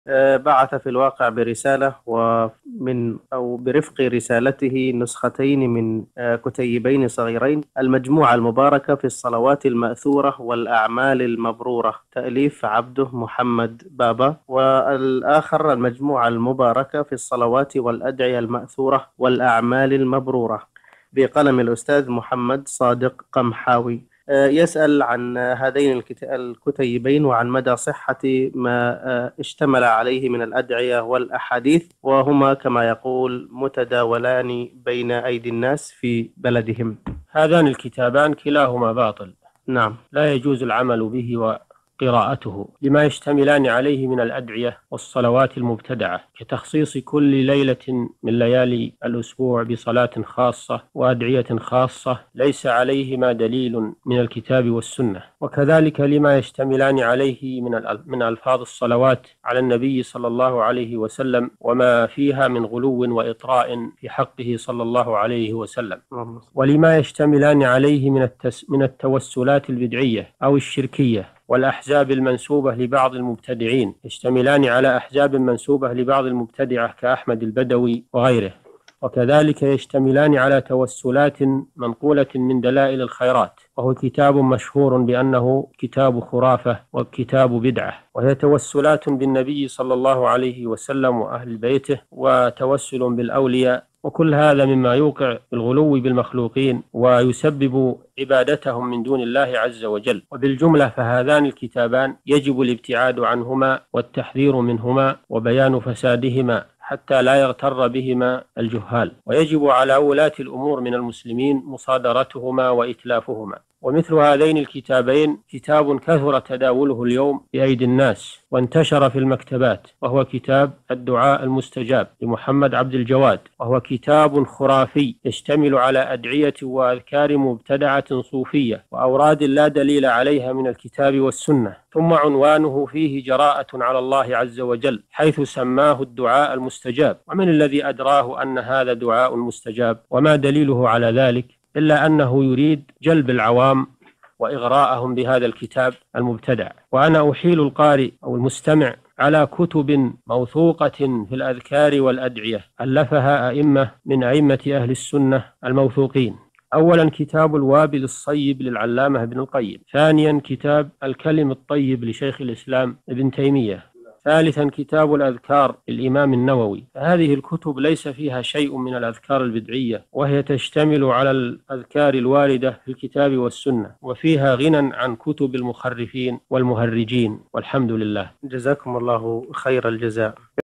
بعث في الواقع برسالة، ومن أو برفق رسالته نسختين من كتيبين صغيرين: المجموعة المباركة في الصلوات المأثورة والأعمال المبرورة، تأليف عبده محمد بابا، والآخر المجموعة المباركة في الصلوات والأدعية المأثورة والأعمال المبرورة، بقلم الأستاذ محمد صادق قمحاوي. يسأل عن هذين الكتيبين وعن مدى صحة ما اشتمل عليه من الأدعية والأحاديث، وهما كما يقول متداولان بين أيدي الناس في بلدهم. هذان الكتابان كلاهما باطل، نعم. لا يجوز العمل به وقراءته لما يشتملان عليه من الأدعية والصلوات المبتدعة، كتخصيص كل ليلة من ليالي الأسبوع بصلاة خاصة وأدعية خاصة ليس عليهما دليل من الكتاب والسنة، وكذلك لما يشتملان عليه من ألفاظ الصلوات على النبي صلى الله عليه وسلم وما فيها من غلو وإطراء في حقه صلى الله عليه وسلم، ولما يشتملان عليه من التوسلات البدعية أو الشركية والأحزاب المنسوبة لبعض المبتدعين، يشتملان على أحزاب منسوبة لبعض المبتدعة كأحمد البدوي وغيره، وكذلك يشتملان على توسلات منقولة من دلائل الخيرات، وهو كتاب مشهور بأنه كتاب خرافة وكتاب بدعة، وهي توسلات بالنبي صلى الله عليه وسلم وأهل بيته وتوسل بالأولياء، وكل هذا مما يوقع بالغلو بالمخلوقين ويسبب عبادتهم من دون الله عز وجل. وبالجملة فهذان الكتابان يجب الابتعاد عنهما والتحذير منهما وبيان فسادهما حتى لا يغتر بهما الجهال، ويجب على ولاة الأمور من المسلمين مصادرتهما وإتلافهما. ومثل هذين الكتابين كتاب كثر تداوله اليوم بأيدي الناس وانتشر في المكتبات، وهو كتاب الدعاء المستجاب لمحمد عبد الجواد، وهو كتاب خرافي يشتمل على أدعية وأذكار مبتدعة صوفية وأوراد لا دليل عليها من الكتاب والسنة، ثم عنوانه فيه جراءة على الله عز وجل حيث سماه الدعاء المستجاب. ومن الذي أدراه أن هذا دعاء مستجاب وما دليله على ذلك إلا أنه يريد جلب العوام وإغراءهم بهذا الكتاب المبتدع. وأنا أحيل القارئ أو المستمع على كتب موثوقة في الأذكار والأدعية ألفها أئمة من أئمة أهل السنة الموثوقين: أولا كتاب الوابل الصيب للعلامة ابن القيم، ثانيا كتاب الكلم الطيب لشيخ الإسلام ابن تيمية، ثالثا كتاب الأذكار للإمام النووي. هذه الكتب ليس فيها شيء من الأذكار البدعية، وهي تشتمل على الأذكار الواردة في الكتاب والسنة، وفيها غنى عن كتب المخرفين والمهرجين، والحمد لله. جزاكم الله خير الجزاء.